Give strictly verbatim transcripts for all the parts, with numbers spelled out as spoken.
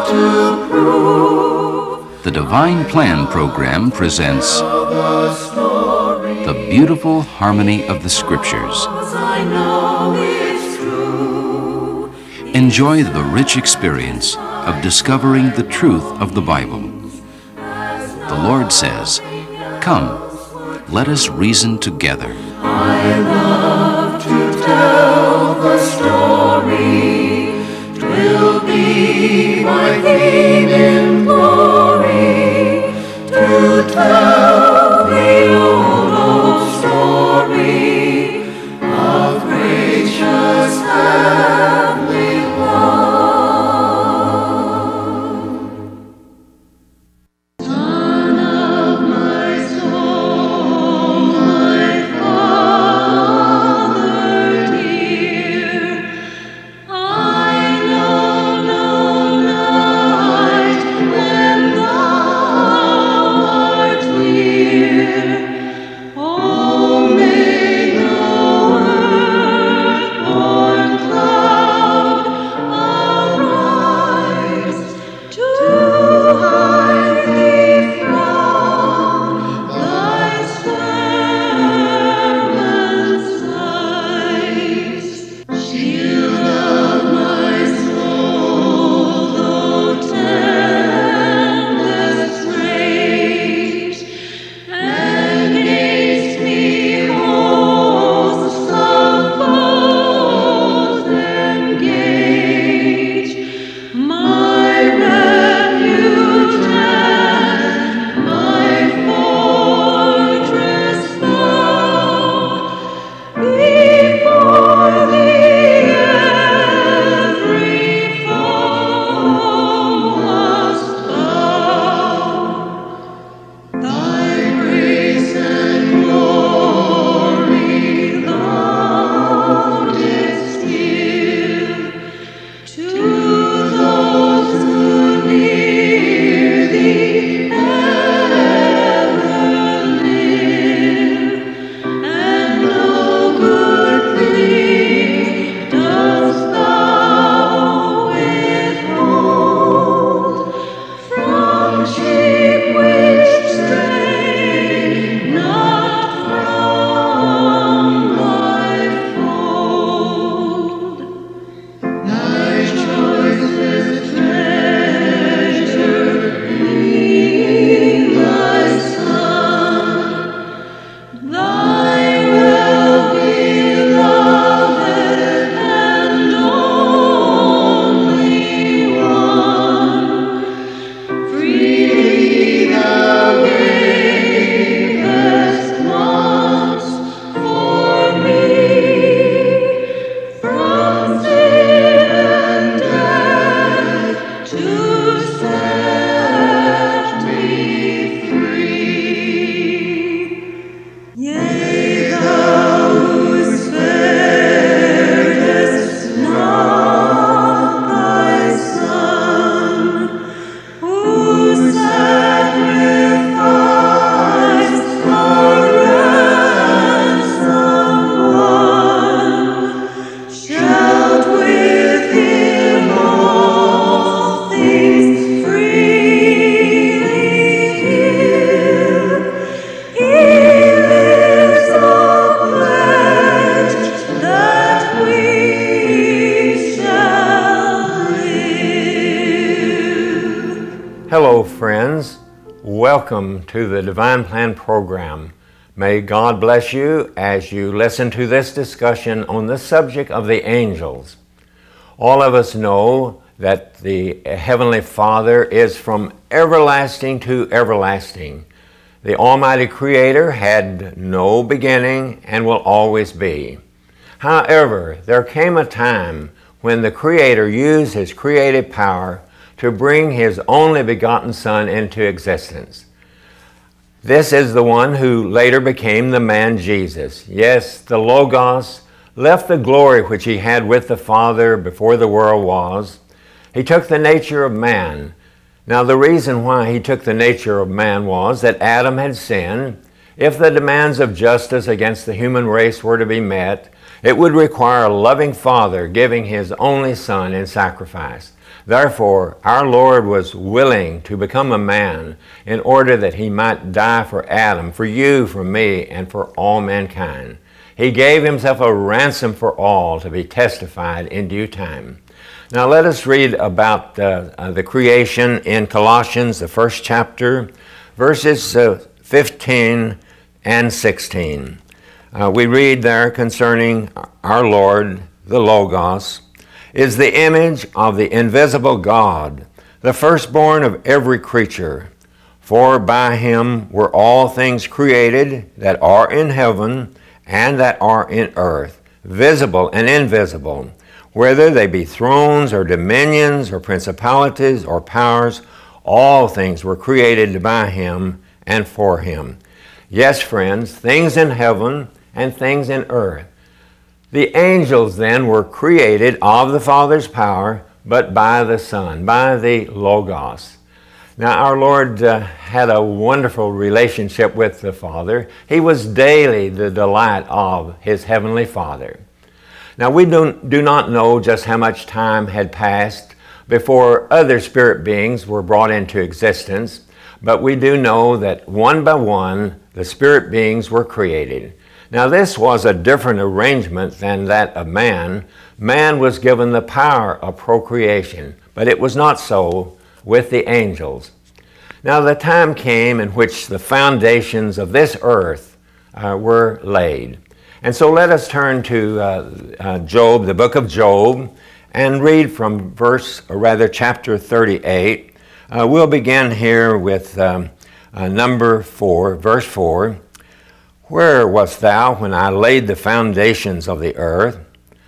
to prove. The Divine Plan program presents the beautiful harmony of the Scriptures. I know it's true. Enjoy the rich experience of discovering the truth of the Bible. The Lord says, "Come, let us reason together." I love to tell the story. 'Twill be my theme in glory to tell the old, old story of gracious heavenly love. Son of my soul, my Father dear, I know no night when thou art near. Oh, may the earth-born cloud arise to hide thee from thy servant's sight. Shield of my soul, though tempest rage, against me hosts of foes engage. My refuge and my fortress thou, before thee every foe must bow. Thy grace and glory thou didst give to those who near thee ever live, and no good thing dost thou withhold from sheep which stray not from thy fold. Thy choicest treasure being thy Son, thy well-beloved and only one. Freely thou gavest once for me, from sin and death to set me free. Yea, thou who sparedst not thy Son, who sacrificed for ransom won, shalt with him all things freely give. He lives a pledge that we shall live. Hello, friends. Welcome to the Divine Plan program. May God bless you as you listen to this discussion on the subject of the angels. All of us know that the Heavenly Father is from everlasting to everlasting. The Almighty Creator had no beginning and will always be. However, there came a time when the Creator used His creative power to bring His only begotten Son into existence. This is the one who later became the man Jesus. Yes, the Logos left the glory which He had with the Father before the world was. He took the nature of man. Now, the reason why He took the nature of man was that Adam had sinned. If the demands of justice against the human race were to be met, It would require a loving Father giving His only Son in sacrifice. Therefore, our Lord was willing to become a man in order that He might die for Adam, for you, for me, and for all mankind. He gave Himself a ransom for all to be testified in due time. Now let us read about uh, uh, the creation in Colossians, the first chapter, verses uh, fifteen and sixteen. Uh, we read there concerning our Lord, the Logos, is the image of the invisible God, the firstborn of every creature. For by Him were all things created that are in heaven and that are in earth, visible and invisible, whether they be thrones or dominions or principalities or powers, all things were created by Him and for Him. Yes, friends, things in heaven and things in earth. The angels then were created of the Father's power, but by the Son, by the Logos. Now our Lord uh, had a wonderful relationship with the Father. He was daily the delight of His Heavenly Father. Now we don't, do not know just how much time had passed before other spirit beings were brought into existence, but we do know that one by one the spirit beings were created. Now this was a different arrangement than that of man. Man was given the power of procreation, but it was not so with the angels. Now the time came in which the foundations of this earth uh, were laid. And so let us turn to uh, uh, Job, the book of Job, and read from verse, or rather chapter thirty-eight. Uh, we'll begin here with um, uh, number four, verse four. Where wast thou when I laid the foundations of the earth?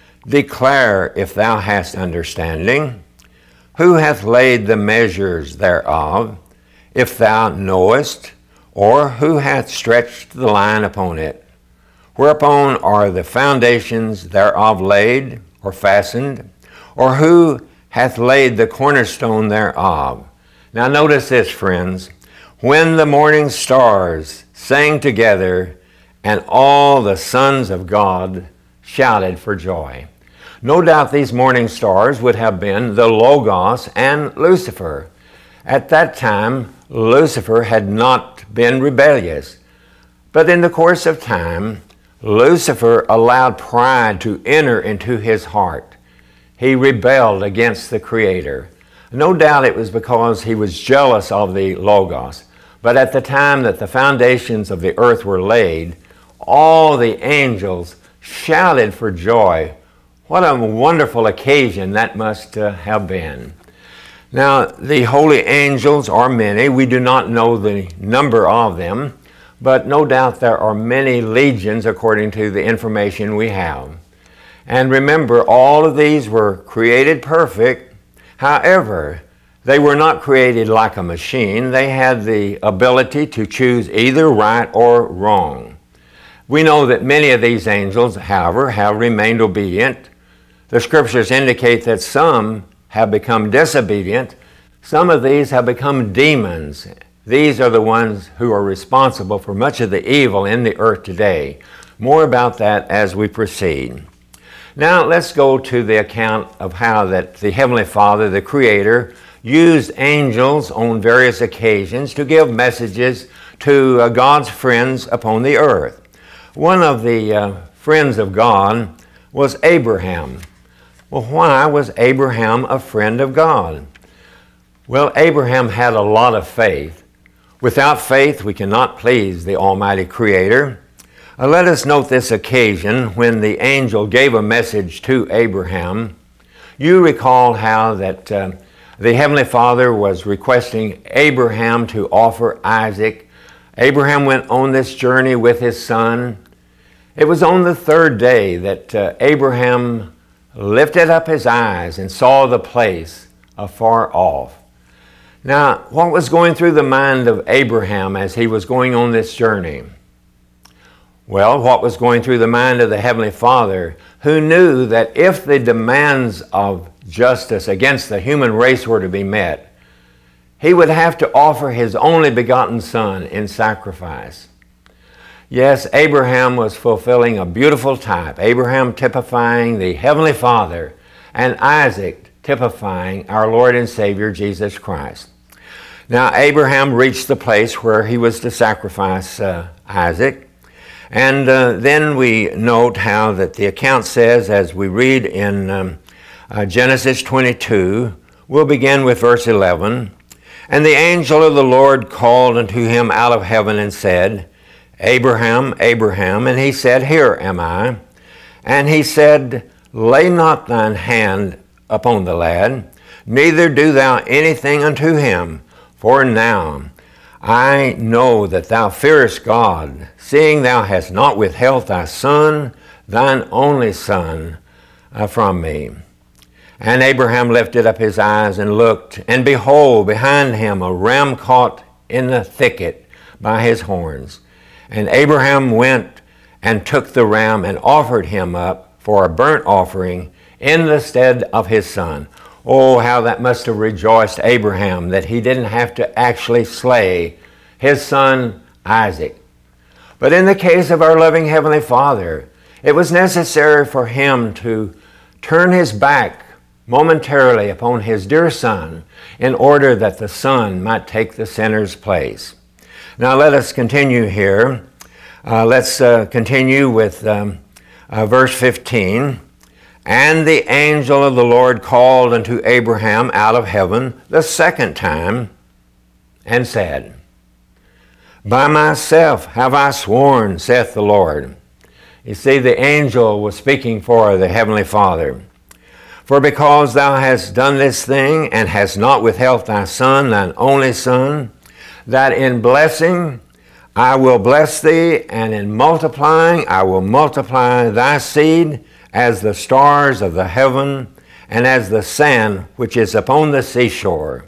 Declare if thou hast understanding. Who hath laid the measures thereof? If thou knowest, or who hath stretched the line upon it? Whereupon are the foundations thereof laid, or fastened? Or who hath laid the cornerstone thereof? Now notice this, friends. When the morning stars sang together, and all the sons of God shouted for joy. No doubt these morning stars would have been the Logos and Lucifer. At that time, Lucifer had not been rebellious. But in the course of time, Lucifer allowed pride to enter into his heart. He rebelled against the Creator. No doubt it was because he was jealous of the Logos. But at the time that the foundations of the earth were laid, all the angels shouted for joy. What a wonderful occasion that must uh, have been. Now, the holy angels are many. We do not know the number of them, but no doubt there are many legions according to the information we have. And remember, all of these were created perfect. However, they were not created like a machine. They had the ability to choose either right or wrong. We know that many of these angels, however, have remained obedient. The scriptures indicate that some have become disobedient. Some of these have become demons. These are the ones who are responsible for much of the evil in the earth today. More about that as we proceed. Now let's go to the account of how that the Heavenly Father, the Creator, used angels on various occasions to give messages to uh, God's friends upon the earth. One of the uh, friends of God was Abraham. Well, why was Abraham a friend of God? Well, Abraham had a lot of faith. Without faith, we cannot please the Almighty Creator. Uh, let us note this occasion when the angel gave a message to Abraham. You recall how that uh, the Heavenly Father was requesting Abraham to offer Isaac. Abraham went on this journey with his son. It was on the third day that uh, Abraham lifted up his eyes and saw the place afar off. Now, what was going through the mind of Abraham as he was going on this journey? Well, what was going through the mind of the Heavenly Father, who knew that if the demands of justice against the human race were to be met, he would have to offer his only begotten Son in sacrifice. Yes, Abraham was fulfilling a beautiful type. Abraham typifying the Heavenly Father, and Isaac typifying our Lord and Savior Jesus Christ. Now, Abraham reached the place where he was to sacrifice uh, Isaac. And uh, then we note how that the account says, as we read in um, uh, Genesis twenty-two, we'll begin with verse eleven. And the angel of the Lord called unto him out of heaven and said, Abraham, Abraham. And he said, Here am I. And he said, Lay not thine hand upon the lad, neither do thou anything unto him. For now I know that thou fearest God, seeing thou hast not withheld thy son, thine only son, uh, from me. And Abraham lifted up his eyes and looked, and behold, behind him a ram caught in the thicket by his horns. And Abraham went and took the ram and offered him up for a burnt offering in the stead of his son. Oh, how that must have rejoiced Abraham that he didn't have to actually slay his son Isaac. But in the case of our loving Heavenly Father, it was necessary for him to turn his back momentarily upon his dear son in order that the son might take the sinner's place. Now let us continue here. Uh, let's uh, continue with um, uh, verse fifteen. And the angel of the Lord called unto Abraham out of heaven the second time, and said, By myself have I sworn, saith the Lord. You see, the angel was speaking for the Heavenly Father. For because thou hast done this thing, and hast not withheld thy son, thine only son, that in blessing I will bless thee, and in multiplying I will multiply thy seed, as the stars of the heaven, and as the sand which is upon the seashore.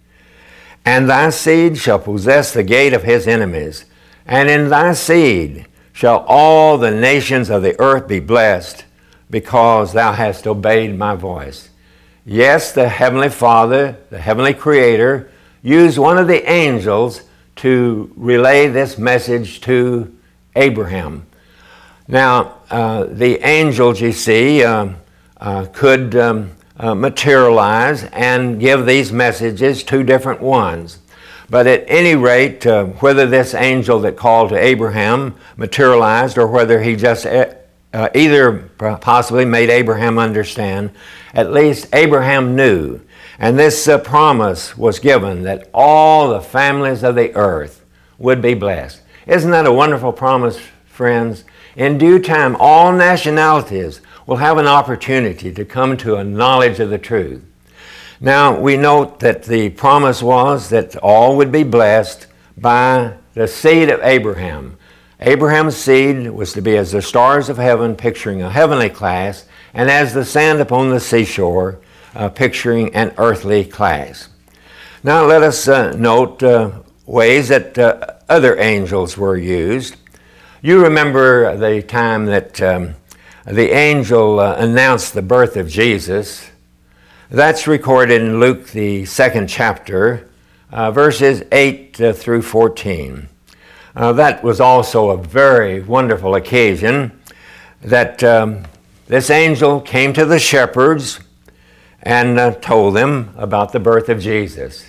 And thy seed shall possess the gate of his enemies, and in thy seed shall all the nations of the earth be blessed, because thou hast obeyed my voice. Yes, the Heavenly Father, the Heavenly Creator, used one of the angels to relay this message to Abraham. Now, uh, the angels, you see, uh, uh, could um, uh, materialize and give these messages to different ones. But at any rate, uh, whether this angel that called to Abraham materialized or whether he just uh, either possibly made Abraham understand, at least Abraham knew. And this uh, promise was given that all the families of the earth would be blessed. Isn't that a wonderful promise, friends? In due time, all nationalities will have an opportunity to come to a knowledge of the truth. Now, we note that the promise was that all would be blessed by the seed of Abraham. Abraham's seed was to be as the stars of heaven, picturing a heavenly class, and as the sand upon the seashore, uh, picturing an earthly class. Now, let us uh, note uh, ways that uh, other angels were used. You remember the time that um, the angel uh, announced the birth of Jesus. That's recorded in Luke, the second chapter, uh, verses eight uh, through fourteen. Uh, that was also a very wonderful occasion that um, this angel came to the shepherds and uh, told them about the birth of Jesus.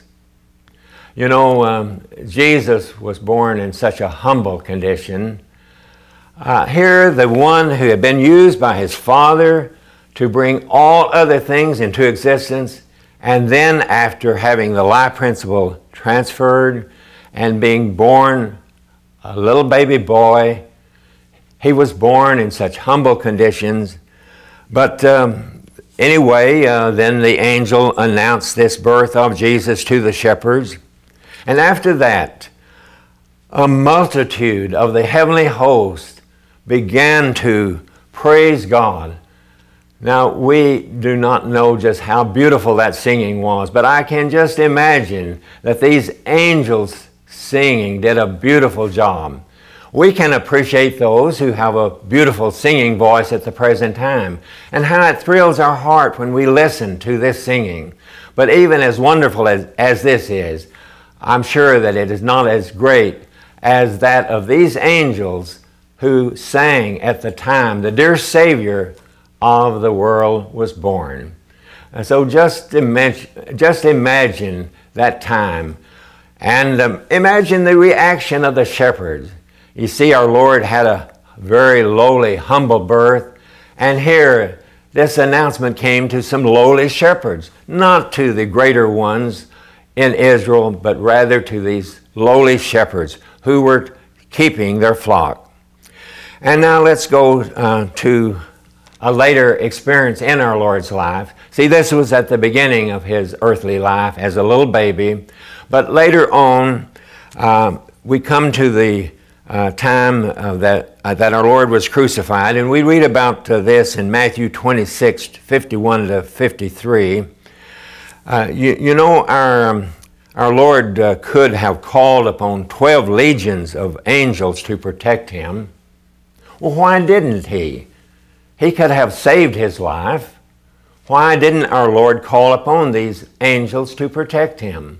You know, um, Jesus was born in such a humble condition. Uh, here, the one who had been used by his Father to bring all other things into existence, and then after having the life principle transferred and being born a little baby boy, he was born in such humble conditions. But um, anyway, uh, then the angel announced this birth of Jesus to the shepherds. And after that, a multitude of the heavenly host began to praise God. Now, we do not know just how beautiful that singing was, but I can just imagine that these angels singing did a beautiful job. We can appreciate those who have a beautiful singing voice at the present time, and how it thrills our heart when we listen to this singing. But even as wonderful as, as this is, I'm sure that it is not as great as that of these angels who sang at the time, the dear Savior of the world was born. And so just imagine, just imagine that time. And um, imagine the reaction of the shepherds. You see, our Lord had a very lowly, humble birth. And here, this announcement came to some lowly shepherds, not to the greater ones in Israel, but rather to these lowly shepherds who were keeping their flock. And now let's go uh, to a later experience in our Lord's life. See, this was at the beginning of his earthly life as a little baby, but later on, uh, we come to the uh, time uh, that, uh, that our Lord was crucified, and we read about uh, this in Matthew twenty-six, fifty-one to fifty-three. Uh, you, you know, our, um, our Lord uh, could have called upon twelve legions of angels to protect him. Well, why didn't he? He could have saved his life. Why didn't our Lord call upon these angels to protect him?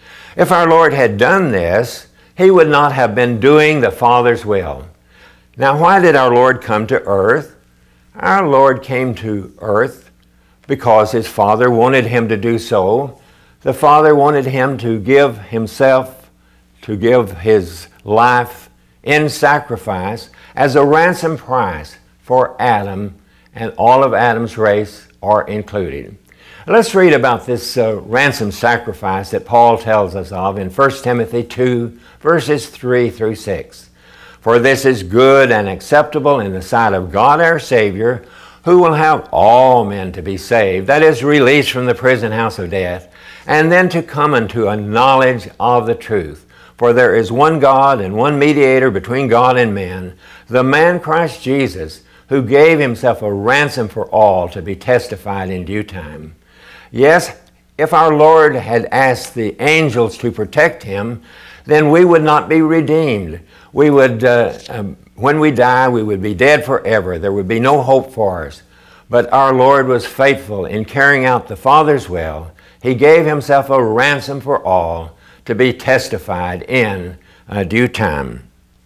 If our Lord had done this, he would not have been doing the Father's will. Now, why did our Lord come to earth? Our Lord came to earth because his Father wanted him to do so. The Father wanted him to give himself, to give his life in sacrifice as a ransom price for Adam, and all of Adam's race are included. Let's read about this uh, ransom sacrifice that Paul tells us of in First Timothy two, verses three through six. For this is good and acceptable in the sight of God our Savior, who will have all men to be saved, that is, released from the prison house of death, and then to come unto a knowledge of the truth. For there is one God and one mediator between God and men, the man Christ Jesus, who gave himself a ransom for all to be testified in due time. Yes, if our Lord had asked the angels to protect him, then we would not be redeemed. We would, uh, um, when we die, we would be dead forever. There would be no hope for us. But our Lord was faithful in carrying out the Father's will. He gave himself a ransom for all to be testified in uh, due time.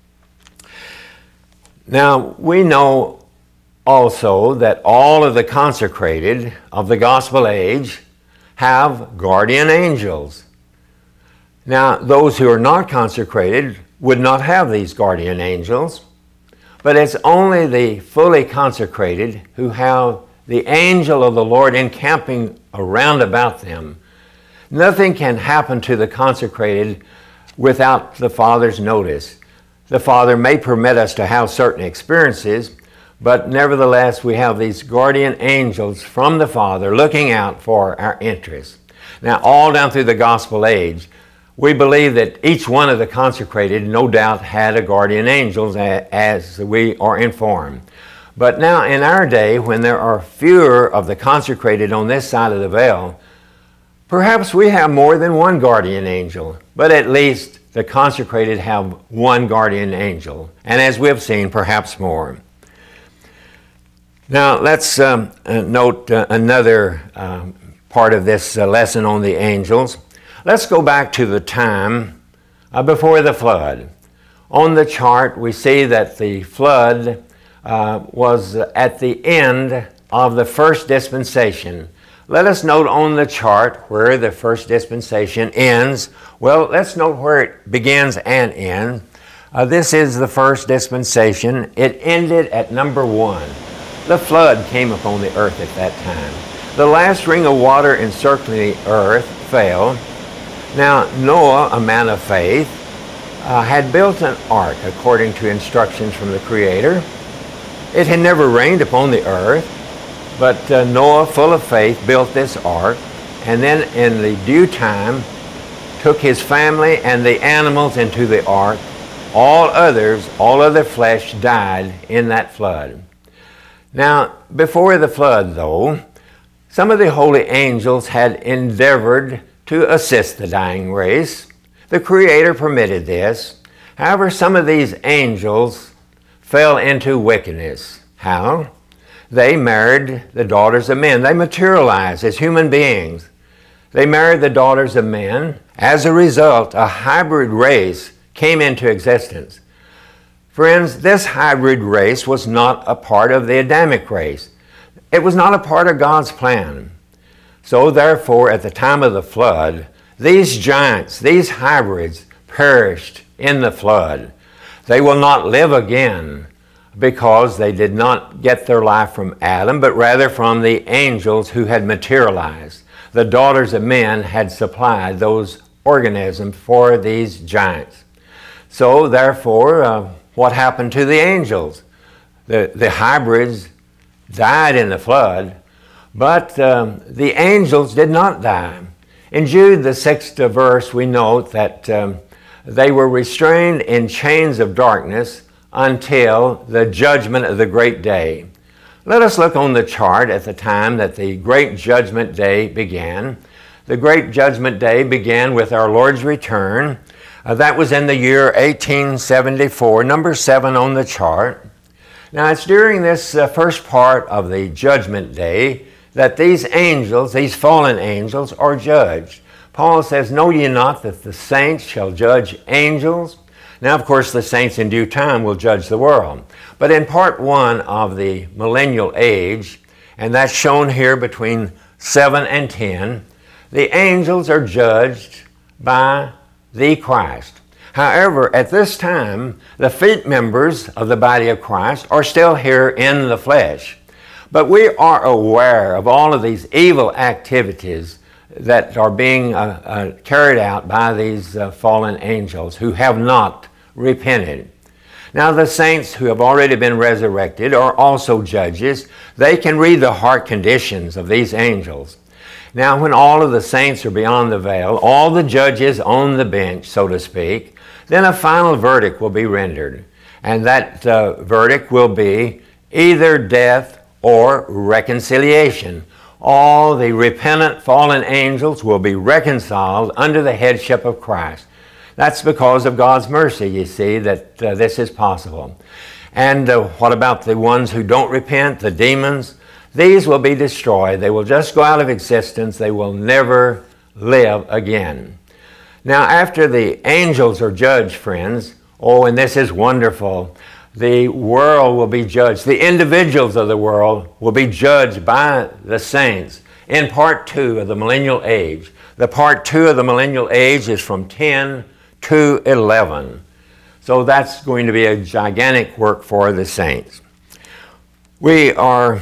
Now, we know also that all of the consecrated of the gospel age have guardian angels. Now, those who are not consecrated would not have these guardian angels, but it's only the fully consecrated who have the angel of the Lord encamping around about them. Nothing can happen to the consecrated without the Father's notice. The Father may permit us to have certain experiences, but nevertheless, we have these guardian angels from the Father looking out for our interests. Now, all down through the gospel age, we believe that each one of the consecrated no doubt had a guardian angel, as we are informed. But now in our day, when there are fewer of the consecrated on this side of the veil, perhaps we have more than one guardian angel, but at least the consecrated have one guardian angel, and as we have seen, perhaps more. Now, let's um, uh, note uh, another um, part of this uh, lesson on the angels. Let's go back to the time uh, before the flood. On the chart, we see that the flood uh, was at the end of the first dispensation. Let us note on the chart where the first dispensation ends. Well, let's note where it begins and ends. Uh, this is the first dispensation. It ended at number one. The flood came upon the earth at that time. The last ring of water encircling the earth fell. Now Noah, a man of faith, uh, had built an ark according to instructions from the Creator. It had never rained upon the earth, but uh, Noah, full of faith, built this ark, and then in the due time took his family and the animals into the ark. All others, all other flesh died in that flood. Now, before the flood, though, some of the holy angels had endeavored to assist the dying race. The Creator permitted this. However, some of these angels fell into wickedness. How? They married the daughters of men. They materialized as human beings. They married the daughters of men. As a result, a hybrid race came into existence. Friends, this hybrid race was not a part of the Adamic race. It was not a part of God's plan. So therefore, at the time of the flood, these giants, these hybrids, perished in the flood. They will not live again because they did not get their life from Adam, but rather from the angels who had materialized. The daughters of men had supplied those organisms for these giants. So therefore, uh, what happened to the angels? The, the hybrids died in the flood, but um, the angels did not die. In Jude, the sixth verse, we note that um, they were restrained in chains of darkness until the judgment of the great day. Let us look on the chart at the time that the great judgment day began. The great judgment day began with our Lord's return. Uh, that was in the year eighteen seventy-four, number seven on the chart. Now it's during this uh, first part of the judgment day that these angels, these fallen angels, are judged. Paul says, "Know ye not that the saints shall judge angels?" Now, of course, the saints in due time will judge the world. But in part one of the millennial age, and that's shown here between seven and ten, the angels are judged by the Christ. However, at this time, the feet members of the body of Christ are still here in the flesh. But we are aware of all of these evil activities that are being uh, uh, carried out by these uh, fallen angels who have not repented. Now the saints who have already been resurrected are also judges. They can read the heart conditions of these angels. Now when all of the saints are beyond the veil, all the judges on the bench, so to speak, then a final verdict will be rendered. And that uh, verdict will be either death or reconciliation. All the repentant fallen angels will be reconciled under the headship of Christ. That's because of God's mercy, you see, that uh, this is possible. And uh, what about the ones who don't repent, the demons? These will be destroyed. They will just go out of existence. They will never live again. Now, after the angels are judged, friends, oh, and this is wonderful, the world will be judged. The individuals of the world will be judged by the saints in part two of the millennial age. The part two of the millennial age is from ten to eleven. So that's going to be a gigantic work for the saints. We are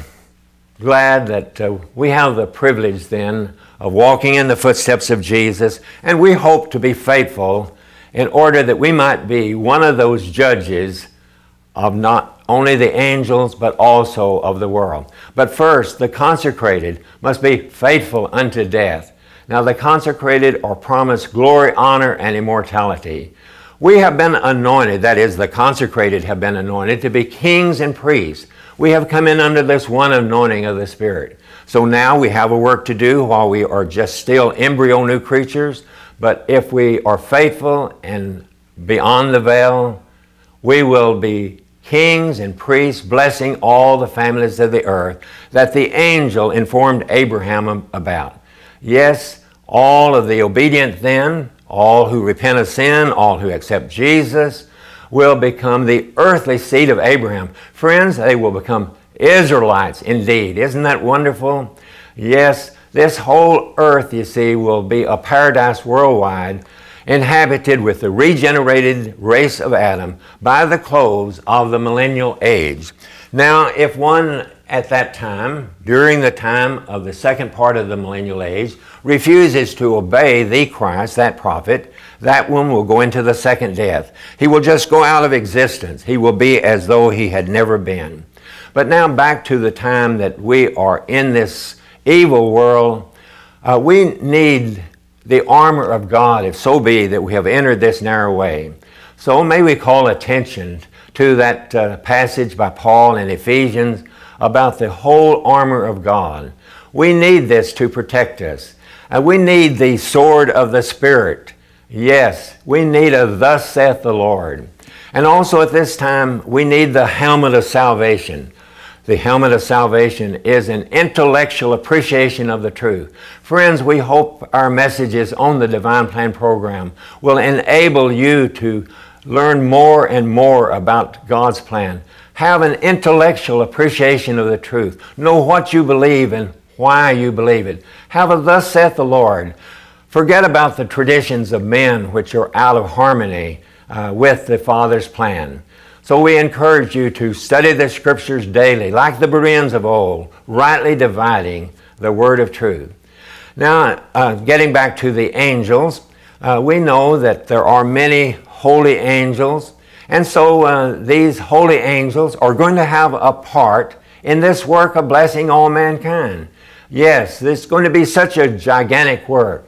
glad that uh, we have the privilege then of walking in the footsteps of Jesus, and we hope to be faithful in order that we might be one of those judges of not only the angels, but also of the world. But first, the consecrated must be faithful unto death. Now, the consecrated are promised glory, honor, and immortality. We have been anointed, that is, the consecrated have been anointed to be kings and priests. We have come in under this one anointing of the Spirit. So now we have a work to do while we are just still embryo new creatures. But if we are faithful and beyond the veil, we will be kings and priests, blessing all the families of the earth that the angel informed Abraham about. Yes, all of the obedient then, all who repent of sin, all who accept Jesus, will become the earthly seed of Abraham. Friends, they will become Israelites indeed. Isn't that wonderful? Yes, this whole earth, you see, will be a paradise worldwide, inhabited with the regenerated race of Adam by the close of the millennial age. Now, if one at that time, during the time of the second part of the millennial age, refuses to obey the Christ, that prophet, that one will go into the second death. He will just go out of existence. He will be as though he had never been. But now back to the time that we are in this evil world, uh, we need the armor of God, if so be that we have entered this narrow way. So may we call attention to that uh, passage by Paul in Ephesians about the whole armor of God. We need this to protect us. Uh, we need the sword of the Spirit. Yes, we need a thus saith the Lord. And also at this time, we need the helmet of salvation. The helmet of salvation is an intellectual appreciation of the truth. Friends, we hope our messages on the Divine Plan program will enable you to learn more and more about God's plan. Have an intellectual appreciation of the truth. Know what you believe and why you believe it. Have a thus saith the Lord. Forget about the traditions of men which are out of harmony uh, with the Father's plan. So we encourage you to study the Scriptures daily, like the Bereans of old, rightly dividing the word of truth. Now, uh, getting back to the angels, uh, we know that there are many holy angels, and so uh, these holy angels are going to have a part in this work of blessing all mankind. Yes, this is going to be such a gigantic work.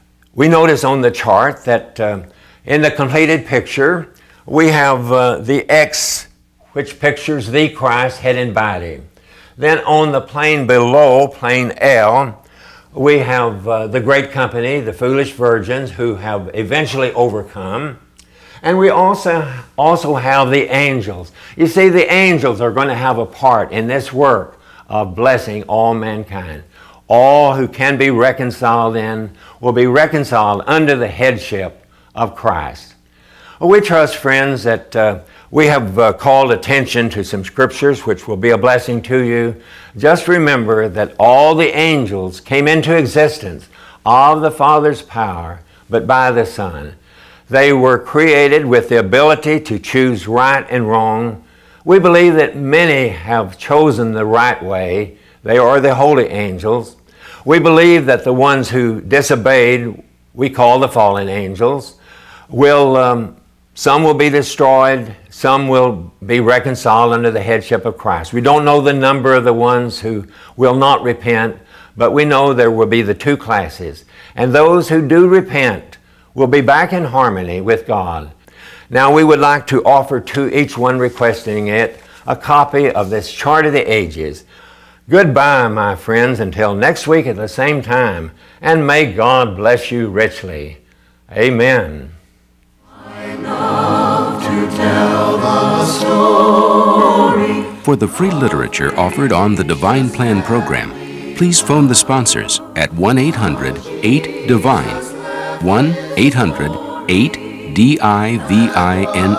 We notice on the chart that uh, in the completed picture, we have uh, the X, which pictures the Christ, head and body. Then on the plane below, plane L, we have uh, the great company, the foolish virgins, who have eventually overcome. And we also, also have the angels. You see, the angels are going to have a part in this work of blessing all mankind. All who can be reconciled in will be reconciled under the headship of Christ. We trust, friends, that uh, we have uh, called attention to some scriptures which will be a blessing to you. Just remember that all the angels came into existence of the Father's power, but by the Son. They were created with the ability to choose right and wrong. We believe that many have chosen the right way. They are the holy angels. We believe that the ones who disobeyed, we call the fallen angels, will... Um, Some will be destroyed, some will be reconciled under the headship of Christ. We don't know the number of the ones who will not repent, but we know there will be the two classes. And those who do repent will be back in harmony with God. Now we would like to offer to each one requesting it a copy of this Chart of the Ages. Goodbye, my friends, until next week at the same time, and may God bless you richly. Amen. Tell the story. For the free literature offered on the Divine Plan program, please phone the sponsors at one eight hundred eight divine, one eight hundred eight D I V I N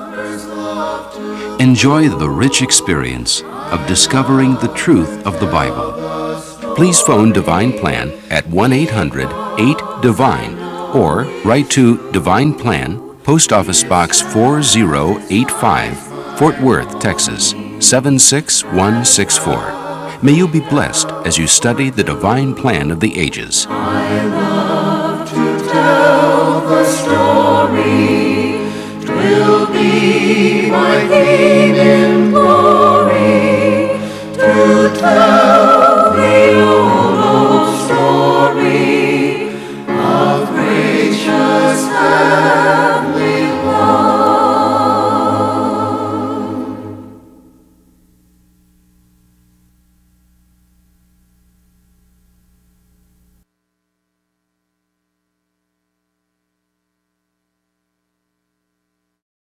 E. Enjoy the rich experience of discovering the truth of the Bible. Please phone Divine Plan at one eight hundred eight divine or write to Divine Plan, Post Office Box four zero eight five, Fort Worth, Texas seven six one six four. May you be blessed as you study the divine plan of the ages. I love to tell the story. 'Twill be my theme